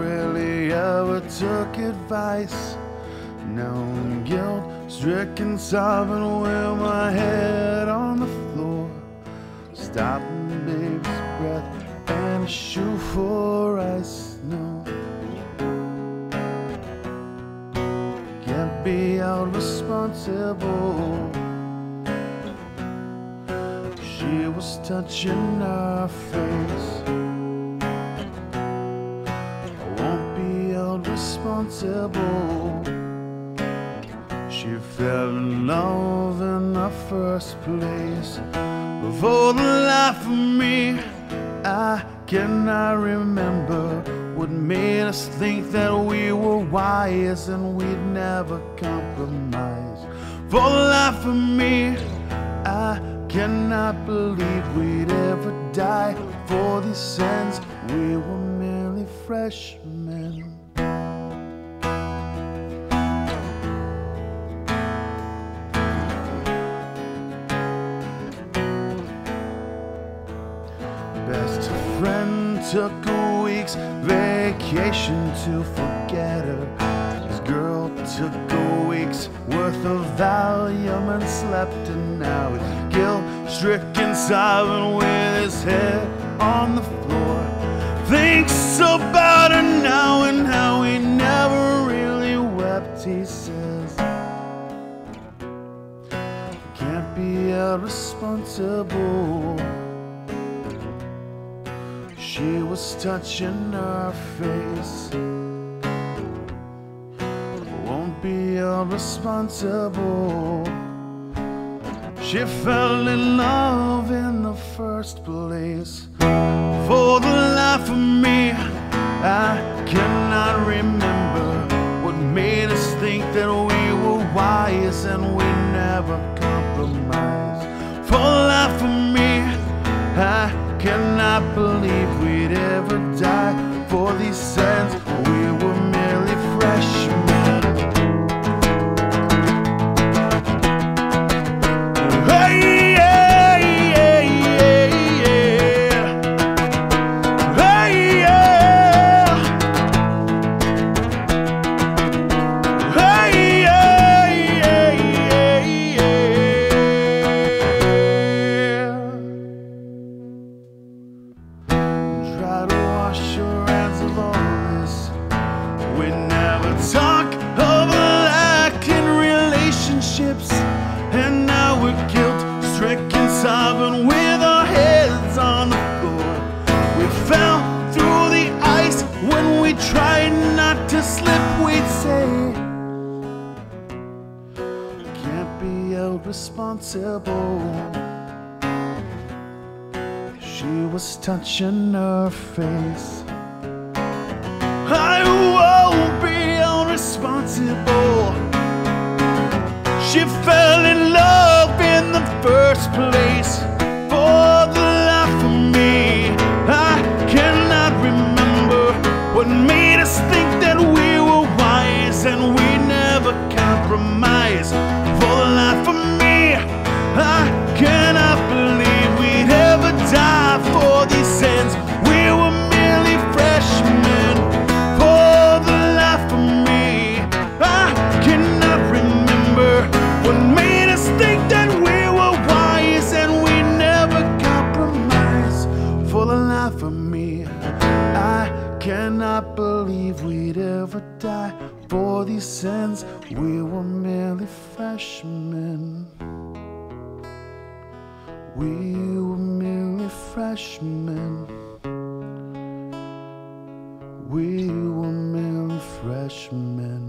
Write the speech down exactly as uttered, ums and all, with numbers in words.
really ever took advice. Now I'm guilt-stricken, sobbing with my head on the floor, stopping baby's breath and a shoe for ice. No, can't be held responsible. She was touching her face. I won't be held responsible. She fell in love in the first place. But for the life of me, I cannot remember what made us think that we were wise and we'd never compromise. For the life of me, I cannot believe we'd ever die for these sins. We were merely freshmen. Best friend took a week's vacation to forget her. His girl took a week's worth of Valium and slept, and now he's guilt-stricken, sobbing with his head on the floor. Thinks about her now and how he never really wept. He says, can't be held responsible. She was touching her face. Won't be held responsible. She fell in love in the first place. For the life of me, I cannot remember what made us think that we were wise and we never compromised. For the life of me, I cannot believe we'd ever die for these sins. We were merely freshmen. Hey, yeah, yeah, yeah, yeah. Hey, yeah. Hey, yeah, yeah, yeah, yeah. Try to wash your hands of all this. We never talk of lacking relationships, and now we're guilt-stricken, sobbing with our heads on the floor. We fell through the ice when we tried not to slip. We'd say, can't be held responsible. She was touching her face. I won't be held responsible. She fell in love in the first place. For the life of me, I cannot remember what made us think that we were wise and we never compromised. For the life of me, I cannot believe we'd ever die for these sins. We were merely freshmen. For the life of me, I cannot remember what made us think that we were wise and we never compromised. For the life of me, I cannot believe we'd ever die for these sins. We were merely freshmen. We were merely freshmen. We were merely freshmen.